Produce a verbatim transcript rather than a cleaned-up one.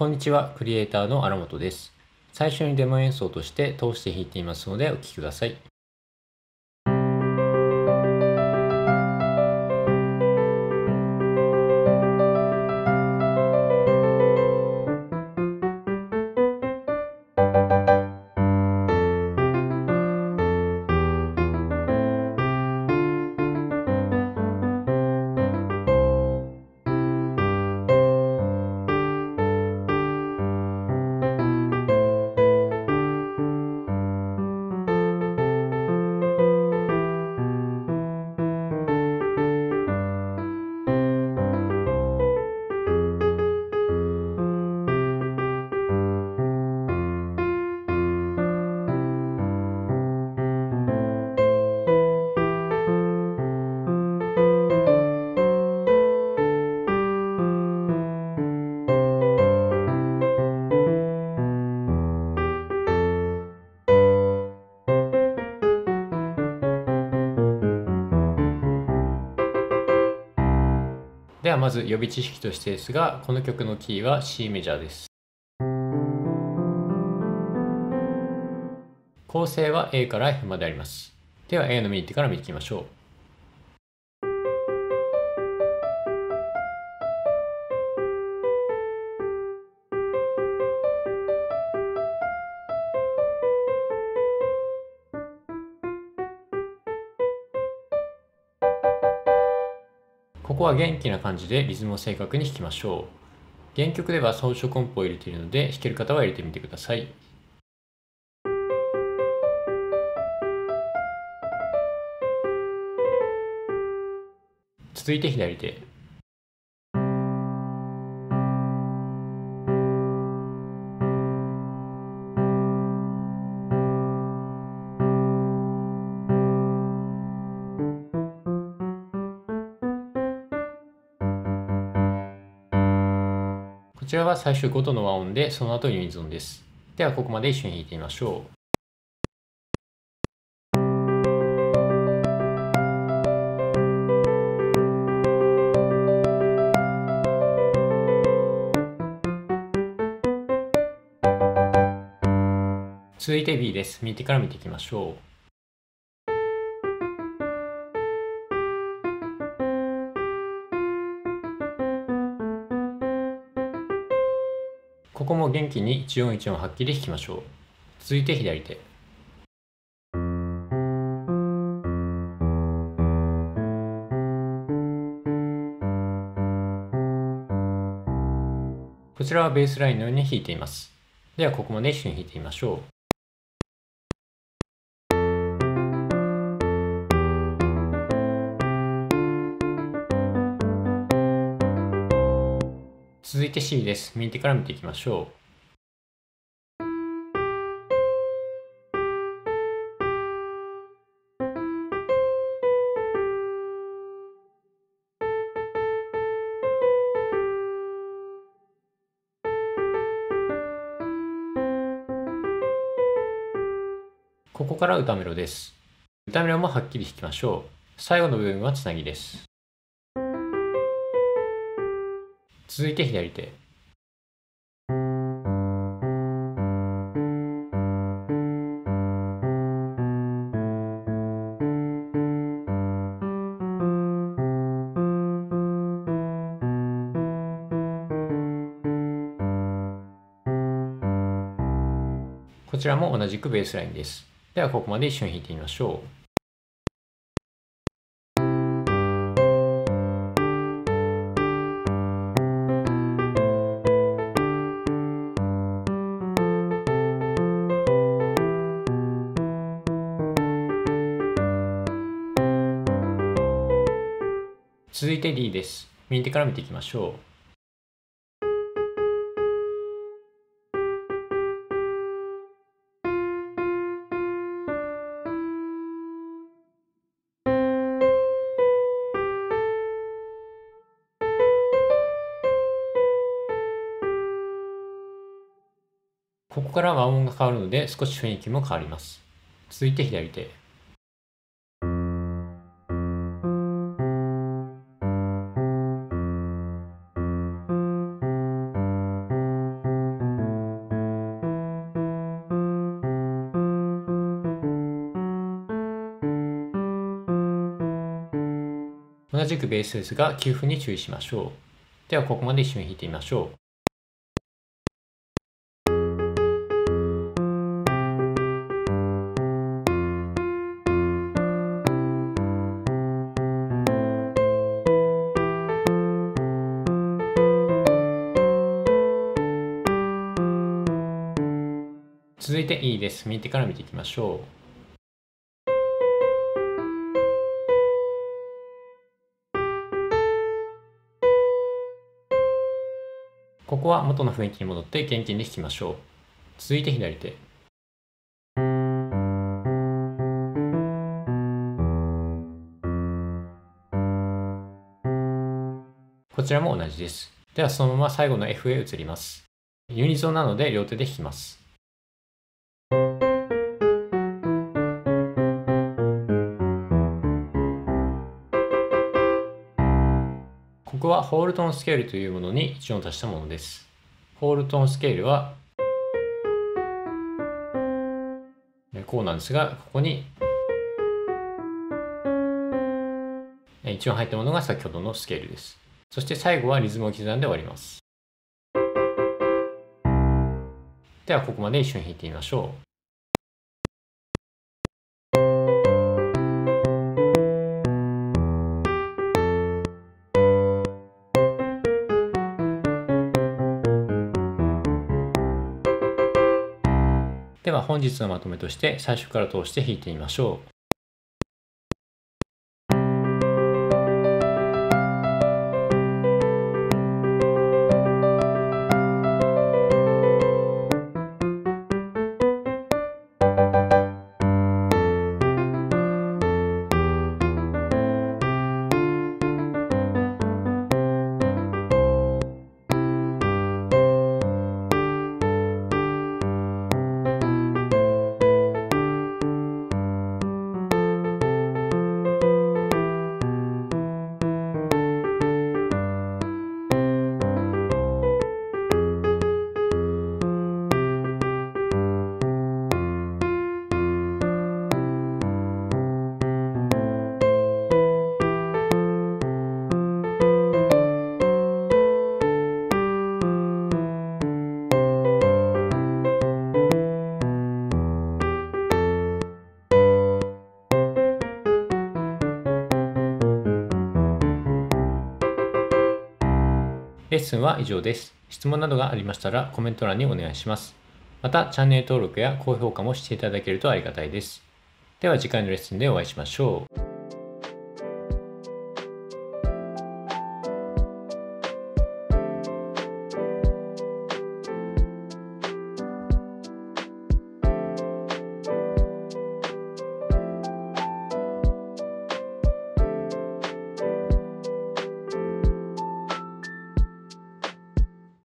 こんにちは、クリエイターの荒本です。最初にデモ演奏として通して弾いていますのでお聴きください。ではまず予備知識としてですが、この曲のキーは C メジャーです。構成は A から F まであります。では A の右手から見ていきましょう。ここは元気な感じでリズムを正確に弾きましょう。原曲では装飾音符を入れているので、弾ける方は入れてみてください。続いて左手。こちらは最初ごどの和音で、その後ユニゾンです。ではここまで一緒に弾いてみましょう。続いて B です。右手から見ていきましょう。ここも元気にいちよんいちよんはっきり弾きましょう。続いて左手。こちらはベースラインのように弾いています。ではここまで一緒に弾いてみましょう。続いて C です。右手から見ていきましょう。ここから歌メロです。歌メロもはっきり弾きましょう。最後の部分はつなぎです。続いて左手。こちらも同じくベースラインです。ではここまで一緒に弾いてみましょう。続いて D です。右手から見ていきましょう。ここから和音が変わるので少し雰囲気も変わります。続いて左手。 同じくベースですが給付に注意しましょう。ではここまで一緒に弾いてみましょう。続いて E です。右手から見ていきましょう。ここは元の雰囲気に戻って元気に弾きましょう。続いて左手。こちらも同じです。ではそのまま最後の F へ移ります。ユニゾンなので両手で弾きます。ここはホールトーンスケールというものにいち音足したものです。ホールトーンスケールはこうなんですが、ここにいち音入ったものが先ほどのスケールです。そして最後はリズムを刻んで終わります。ではここまで一緒に弾いてみましょう。では本日のまとめとして最初から通して弾いてみましょう。レッスンは以上です。質問などがありましたらコメント欄にお願いします。またチャンネル登録や高評価もしていただけるとありがたいです。では次回のレッスンでお会いしましょう。